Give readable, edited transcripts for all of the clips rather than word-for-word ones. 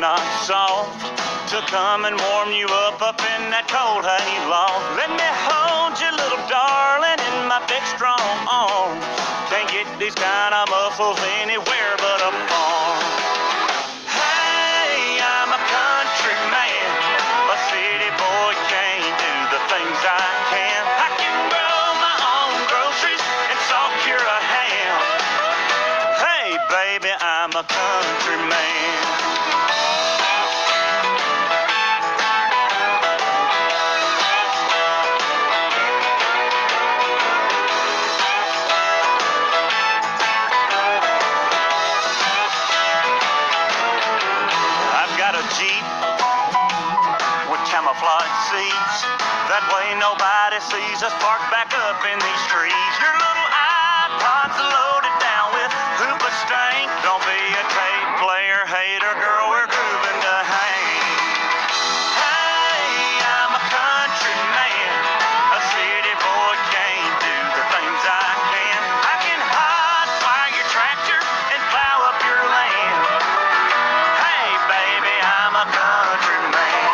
not soft to come and warm you up in that cold honey loft. Let me hold you, little darling, in my big strong arms. Can't get these kind of muscles anywhere but a farm. Hey, I'm a country man, a city boy can't do the things I can. I can grow my own groceries and salt cure a ham. Hey, baby, I'm a country man. Jeep with camouflage seats. That way nobody sees us parked back up in these trees. Your little iPod's loaded down with hoopa stank. Don't be a tape player hater, girl, we're grooving to hang. Hey, I'm a country man, a city boy can't do the things I can. I can hot fire your tractor and plow up your land. I'm a country man.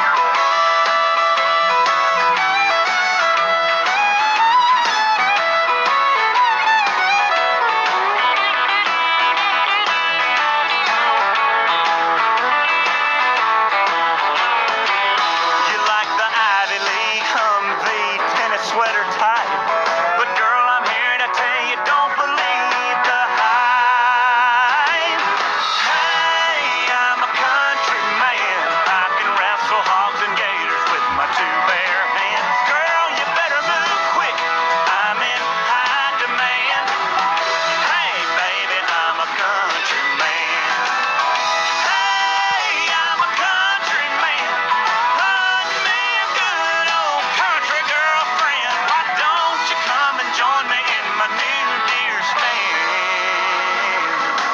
You like the Ivy League Humvee tennis sweater type, but girl, I'm here to tell you, don't believe the hype. Hey, I'm a country man. I can wrestle hogs and gators with my two bare hands. Girl, you better move quick, I'm in high demand. Hey, baby, I'm a country man. Hey, I'm a country man. Hunt me a good old country girlfriend. Why don't you come and join me in my new deer stand?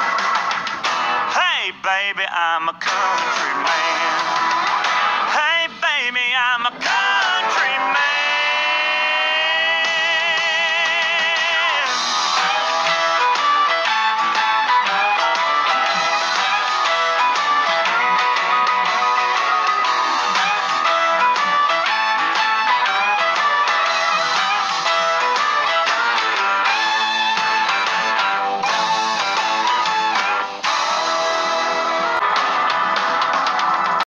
Hey, baby, I'm a country man. Hey, baby, I'm a country man.